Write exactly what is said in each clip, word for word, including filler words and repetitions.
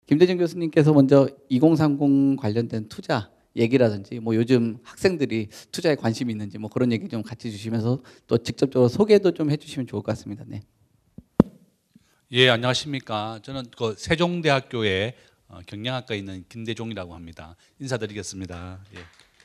김대중 교수님께서 먼저 이공삼공 관련된 투자 얘기라든지 뭐 요즘 학생들이 투자에 관심이 있는지 뭐 그런 얘기 좀 같이 주시면서 또 직접적으로 소개도 좀 해주시면 좋을 것 같습니다. 네. 예, 안녕하십니까. 저는 그 세종대학교에 어, 경영학과에 있는 김대종이라고 합니다. 인사드리겠습니다. 예.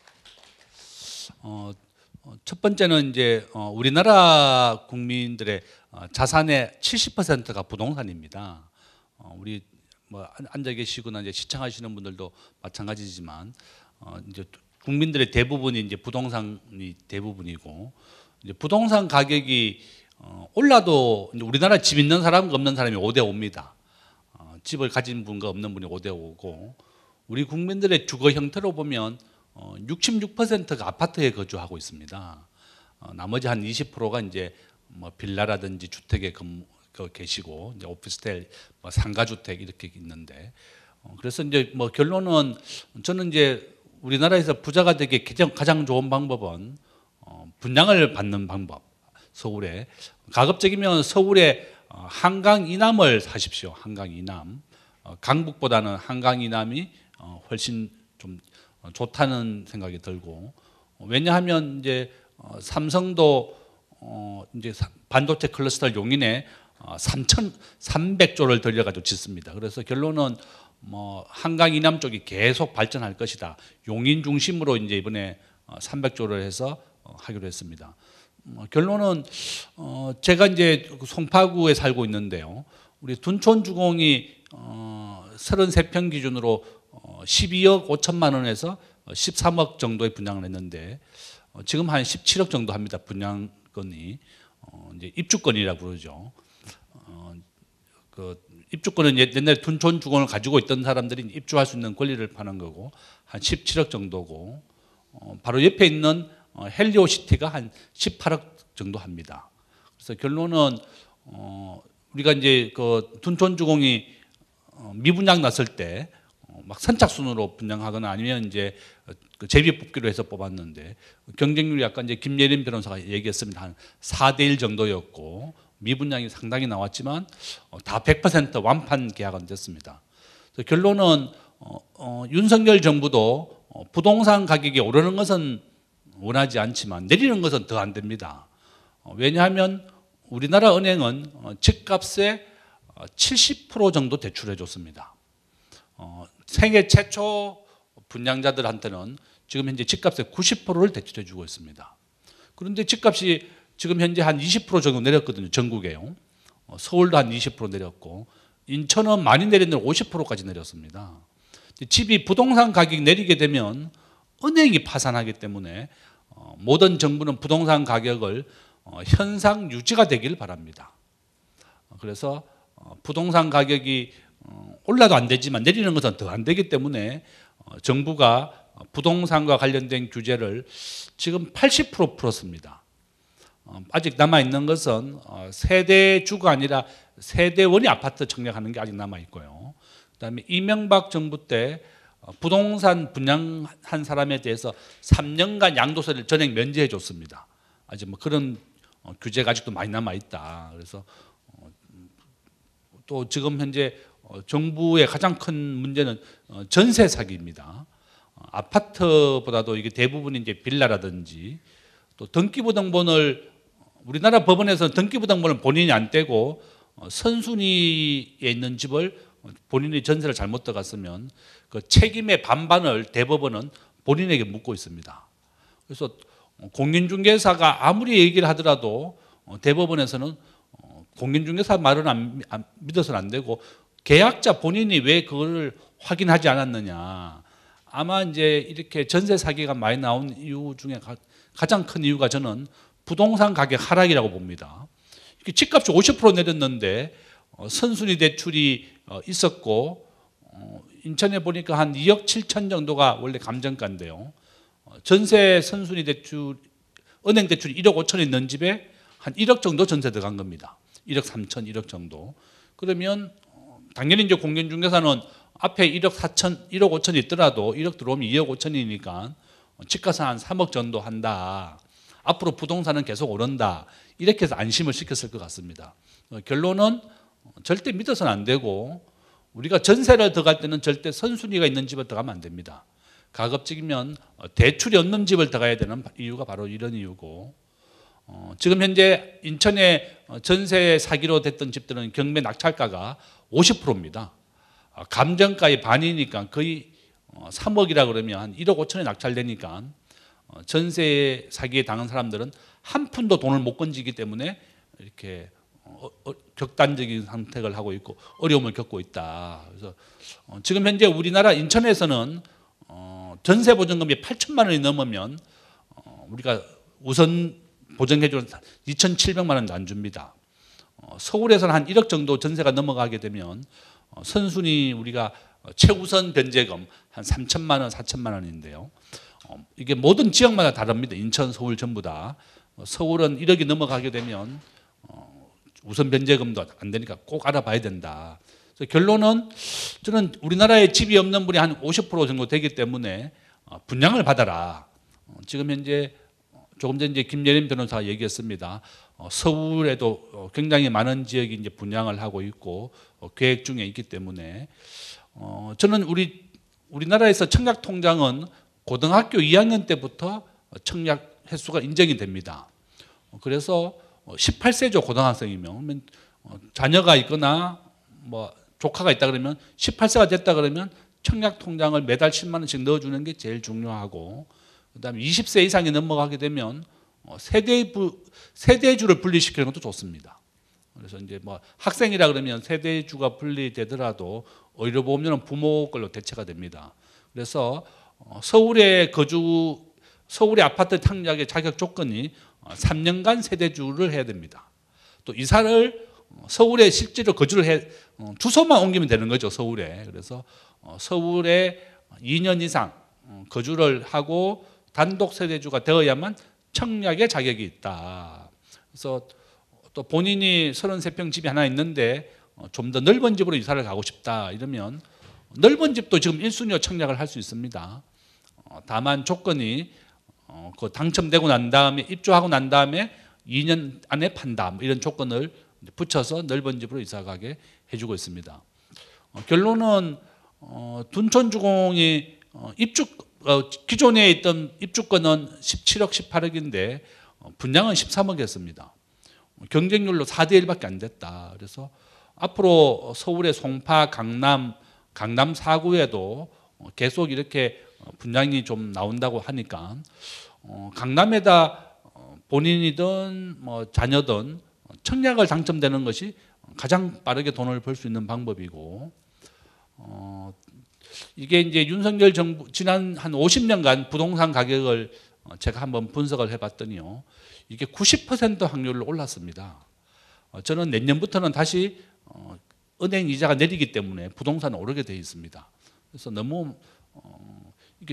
어, 어, 첫 번째는 이제 어, 우리나라 국민들의 어, 자산의 칠십 퍼센트가 부동산입니다. 어, 우리 뭐 앉아 계시거나 이제 시청하시는 분들도 마찬가지지만 어, 이제 국민들의 대부분이 이제 부동산이 대부분이고 이제 부동산 가격이 어, 올라도 우리나라 집 있는 사람과 없는 사람이 오 대 오입니다. 어, 집을 가진 분과 없는 분이 오 대 오고 우리 국민들의 주거 형태로 보면 어, 육십육 퍼센트가 아파트에 거주하고 있습니다. 어, 나머지 한 이십 퍼센트가 이제 뭐 빌라라든지 주택에 근무, 그 계시고 이제 오피스텔, 뭐 상가주택 이렇게 있는데 어, 그래서 이제 뭐 결론은 저는 이제 우리나라에서 부자가 되기 가장, 가장 좋은 방법은 어, 분양을 받는 방법. 서울에 가급적이면 서울에 한강 이남을 사십시오. 한강 이남. 강북보다는 한강 이남이 훨씬 좀 좋다는 생각이 들고 왜냐하면 이제 삼성도 이제 반도체 클러스터 용인에 삼천삼백 조를 들여가지고 짓습니다. 그래서 결론은 뭐 한강 이남 쪽이 계속 발전할 것이다. 용인 중심으로 이제 이번에 삼백 조를 해서 하기로 했습니다. 결론은 어 제가 이제 송파구에 살고 있는데요. 우리 둔촌주공이 어 서른세 평 기준으로 어 십이억 오천만 원에서 십삼억 정도의 분양을 했는데 어 지금 한 십칠억 정도 합니다. 분양권이 어 이제 입주권이라고 부르죠. 어 그 입주권은 옛날에 둔촌주공을 가지고 있던 사람들이 입주할 수 있는 권리를 파는 거고 한 십칠억 정도고 어 바로 옆에 있는 헬리오시티가 한 십팔억 정도 합니다. 그래서 결론은 어 우리가 이제 그 둔촌주공이 어 미분양 났을 때 막 선착순으로 분양하거나 아니면 이제 그 제비 뽑기로 해서 뽑았는데 경쟁률이 아까 이제 김예린 변호사가 얘기했습니다. 한 사 대 일 정도였고 미분양이 상당히 나왔지만 다 백 퍼센트 완판 계약은 됐습니다. 그래서 결론은 어, 어, 윤석열 정부도 부동산 가격이 오르는 것은 원하지 않지만 내리는 것은 더 안 됩니다. 왜냐하면 우리나라 은행은 집값의 칠십 퍼센트 정도 대출해 줬습니다. 세계 최초 분양자들한테는 지금 현재 집값의 구십 퍼센트를 대출해 주고 있습니다. 그런데 집값이 지금 현재 한 이십 퍼센트 정도 내렸거든요. 전국에요. 서울도 한 이십 퍼센트 내렸고 인천은 많이 내렸는데 오십 퍼센트까지 내렸습니다. 집이 부동산 가격이 내리게 되면 은행이 파산하기 때문에 모든 정부는 부동산 가격을 현상 유지가 되길 바랍니다. 그래서 부동산 가격이 올라도 안 되지만 내리는 것은 더 안 되기 때문에 정부가 부동산과 관련된 규제를 지금 팔십 퍼센트 풀었습니다. 아직 남아있는 것은 세대주가 아니라 세대원이 아파트 청약하는 게 아직 남아있고요. 그다음에 이명박 정부 때 부동산 분양한 사람에 대해서 삼 년간 양도세를 전액 면제해 줬습니다. 아직 뭐 그런 규제가 아직도 많이 남아 있다. 그래서 또 지금 현재 정부의 가장 큰 문제는 전세 사기입니다. 아파트보다도 이게 대부분이 이제 빌라라든지 또 등기부등본을 우리나라 법원에서는 등기부등본을 본인이 안 떼고 선순위에 있는 집을 본인이 전세를 잘못 들어갔으면 그 책임의 반반을 대법원은 본인에게 묻고 있습니다. 그래서 공인중개사가 아무리 얘기를 하더라도 대법원에서는 공인중개사 말은 안, 안, 믿어서는 안 되고 계약자 본인이 왜 그걸 확인하지 않았느냐. 아마 이제 이렇게 전세 사기가 많이 나온 이유 중에 가, 가장 큰 이유가 저는 부동산 가격 하락이라고 봅니다. 집값이 오십 퍼센트 내렸는데 선순위 대출이 있었고 인천에 보니까 한 이억 칠천 정도가 원래 감정가인데요. 전세 선순위 대출, 은행 대출이 일억 오천이 있는 집에 한 일억 정도 전세 들어간 겁니다. 일억 삼천, 일억 정도. 그러면 당연히 이제 공인중개사는 앞에 일억 사천, 일억 오천이 있더라도 일억 들어오면 이억 오천이니까 집값은 한 삼억 정도 한다. 앞으로 부동산은 계속 오른다. 이렇게 해서 안심을 시켰을 것 같습니다. 결론은 절대 믿어서는 안 되고 우리가 전세를 들어갈 때는 절대 선순위가 있는 집을 들어가면 안 됩니다. 가급적이면 대출이 없는 집을 들어가야 되는 이유가 바로 이런 이유고, 어, 지금 현재 인천에 전세 사기로 됐던 집들은 경매 낙찰가가 오십 퍼센트입니다. 어, 감정가의 반이니까 거의 어, 삼억이라 그러면 한 일억 오천에 낙찰되니까 어, 전세 사기에 당한 사람들은 한 푼도 돈을 못 건지기 때문에 이렇게 어, 어, 극단적인 선택을 하고 있고 어려움을 겪고 있다. 그래서 어, 지금 현재 우리나라 인천에서는 어, 전세 보증금이 팔천만 원이 넘으면 어, 우리가 우선 보증해주는 이천칠백만 원도 안 줍니다. 어, 서울에서는 한 일억 정도 전세가 넘어가게 되면 어, 선순위 우리가 최우선 변제금 한 삼천만 원, 사천만 원인데요. 어, 이게 모든 지역마다 다릅니다. 인천, 서울 전부 다. 어, 서울은 일억이 넘어가게 되면 어, 우선 변제금도 안 되니까 꼭 알아봐야 된다. 그래서 결론은 저는 우리나라에 집이 없는 분이 한 오십 퍼센트 정도 되기 때문에 어, 분양을 받아라. 어, 지금 현재 조금 전에 김예림 변호사가 얘기했습니다. 어, 서울에도 어, 굉장히 많은 지역이 이제 분양을 하고 있고 어, 계획 중에 있기 때문에 어, 저는 우리 우리나라에서 청약 통장은 고등학교 이 학년 때부터 청약 횟수가 인정이 됩니다. 어, 그래서 십팔 세죠 고등학생이면 어, 자녀가 있거나 뭐 조카가 있다 그러면 십팔 세가 됐다 그러면 청약 통장을 매달 십만 원씩 넣어주는 게 제일 중요하고. 그다음에 이십 세 이상이 넘어가게 되면 세대부 세대주를 분리시키는 것도 좋습니다. 그래서 이제 뭐 학생이라 그러면 세대주가 분리되더라도 오히려 보면 부모 걸로 대체가 됩니다. 그래서 서울에 거주 서울의 아파트 청약의 자격 조건이 삼 년간 세대주를 해야 됩니다. 또 이사를 서울에 실제로 거주를 해 주소만 옮기면 되는 거죠 서울에. 그래서 서울에 이 년 이상 거주를 하고 단독 세대주가 되어야만 청약의 자격이 있다. 그래서 또 본인이 서른세 평 집이 하나 있는데 좀 더 넓은 집으로 이사를 가고 싶다 이러면 넓은 집도 지금 일 순위로 청약을 할 수 있습니다. 다만 조건이 그 당첨되고 난 다음에 입주하고 난 다음에 이 년 안에 판다 이런 조건을 붙여서 넓은 집으로 이사 가게 해주고 있습니다. 결론은 둔촌주공이 입주 어, 기존에 있던 입주권은 십칠억, 십팔억인데 어, 분양은 십삼억이었습니다. 경쟁률로 사 대 일밖에 안 됐다. 그래서 앞으로 서울의 송파, 강남, 강남 사 구에도 어, 계속 이렇게 분양이 좀 나온다고 하니까 어, 강남에다 본인이든 뭐 자녀든 청약을 당첨되는 것이 가장 빠르게 돈을 벌 수 있는 방법이고. 어, 이게 이제 윤석열 정부 지난 한 오십 년간 부동산 가격을 제가 한번 분석을 해봤더니요, 이게 구십 퍼센트 확률로 올랐습니다. 저는 내년부터는 다시 은행 이자가 내리기 때문에 부동산은 오르게 되어 있습니다. 그래서 너무 이게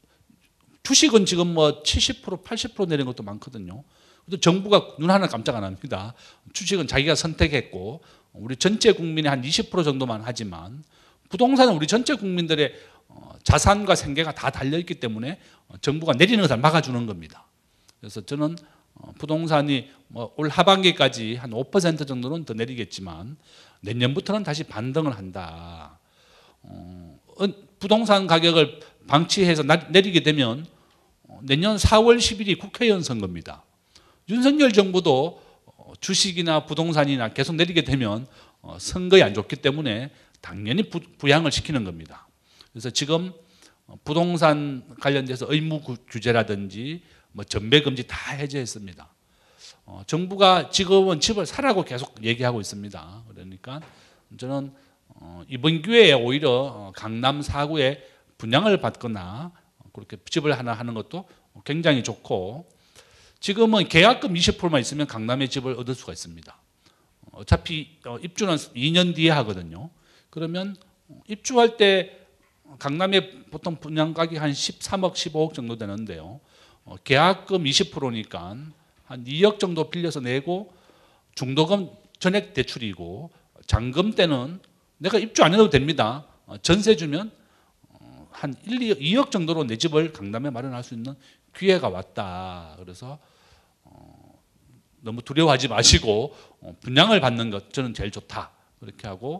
주식은 지금 뭐 칠십 퍼센트, 팔십 퍼센트 내린 것도 많거든요. 그래도 정부가 눈 하나 깜짝 안 합니다. 주식은 자기가 선택했고 우리 전체 국민의 한 이십 퍼센트 정도만 하지만. 부동산은 우리 전체 국민들의 자산과 생계가 다 달려있기 때문에 정부가 내리는 것을 막아주는 겁니다. 그래서 저는 부동산이 올 하반기까지 한 오 퍼센트 정도는 더 내리겠지만 내년부터는 다시 반등을 한다. 부동산 가격을 방치해서 내리게 되면 내년 사월 십일이 국회의원 선거입니다. 윤석열 정부도 주식이나 부동산이나 계속 내리게 되면 선거에 안 좋기 때문에 당연히 부, 부양을 시키는 겁니다. 그래서 지금 부동산 관련돼서 의무 규제라든지 뭐 전매 금지 다 해제했습니다. 어, 정부가 지금은 집을 사라고 계속 얘기하고 있습니다. 그러니까 저는 어, 이번 기회에 오히려 강남 사 구에 분양을 받거나 그렇게 집을 하나 하는 것도 굉장히 좋고, 지금은 계약금 이십 퍼센트만 있으면 강남에 집을 얻을 수가 있습니다. 어차피 입주는 이 년 뒤에 하거든요. 그러면 입주할 때 강남에 보통 분양 가격이 한 십삼억, 십오억 정도 되는데요. 어, 계약금 이십 퍼센트니까 한 이억 정도 빌려서 내고 중도금 전액 대출이고 잔금 때는 내가 입주 안 해도 됩니다. 어, 전세 주면 어, 한 일, 이억, 이억 정도로 내 집을 강남에 마련할 수 있는 기회가 왔다. 그래서 어, 너무 두려워하지 마시고 어, 분양을 받는 것 저는 제일 좋다. 그렇게 하고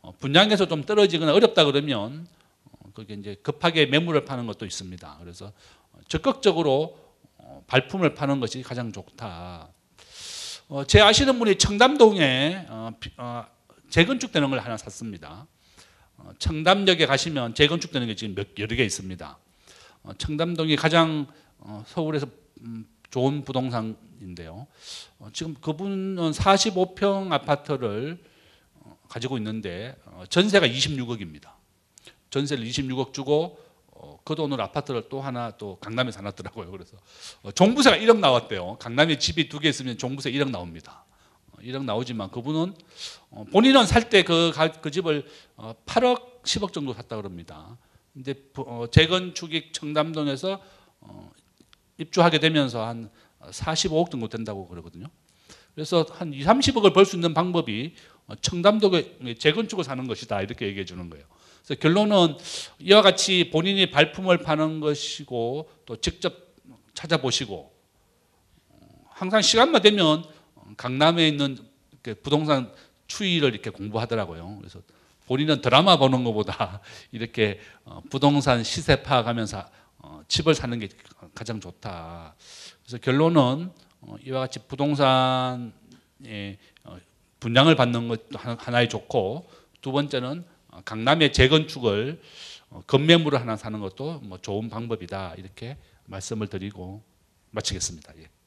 어, 분양에서 좀 떨어지거나 어렵다 그러면 어, 그게 이제 급하게 매물을 파는 것도 있습니다. 그래서 적극적으로 어, 발품을 파는 것이 가장 좋다. 어, 제 아시는 분이 청담동에 어, 비- 어, 재건축되는 걸 하나 샀습니다. 어, 청담역에 가시면 재건축되는 게 지금 몇, 여러 개 있습니다. 어, 청담동이 가장 어, 서울에서 음, 좋은 부동산인데요. 어, 지금 그분은 사십오 평 아파트를 어, 가지고 있는데 어, 전세가 이십육억입니다. 전세를 이십육억 주고 어, 그 돈으로 아파트를 또 하나 또 강남에 사놨더라고요. 그래서 어, 종부세가 일억 나왔대요. 강남에 집이 두 개 있으면 종부세 일억 나옵니다. 어, 일억 나오지만 그분은 어, 본인은 살 때 그 그 집을 어, 팔억, 십억 정도 샀다 그럽니다. 근데 부- 어, 재건축이 청담동에서 어, 입주하게 되면서 한 사십오억 정도 된다고 그러거든요. 그래서 한 이, 삼십억을 벌 수 있는 방법이 어, 청담동에 재건축을 사는 것이다 이렇게 얘기해 주는 거예요. 그래서 결론은 이와 같이 본인이 발품을 파는 것이고 또 직접 찾아보시고 항상 시간만 되면 강남에 있는 이렇게 부동산 추이를 이렇게 공부하더라고요. 그래서 본인은 드라마 보는 것보다 이렇게 어, 부동산 시세 파악하면서 어, 집을 사는 게 가장 좋다. 그래서 결론은 어, 이와 같이 부동산에 어, 분양을 받는 것도 하나- 하나의 좋고 두 번째는 어, 강남의 재건축을 어, 건매물을 하나 사는 것도 뭐 좋은 방법이다 이렇게 말씀을 드리고 마치겠습니다. 예.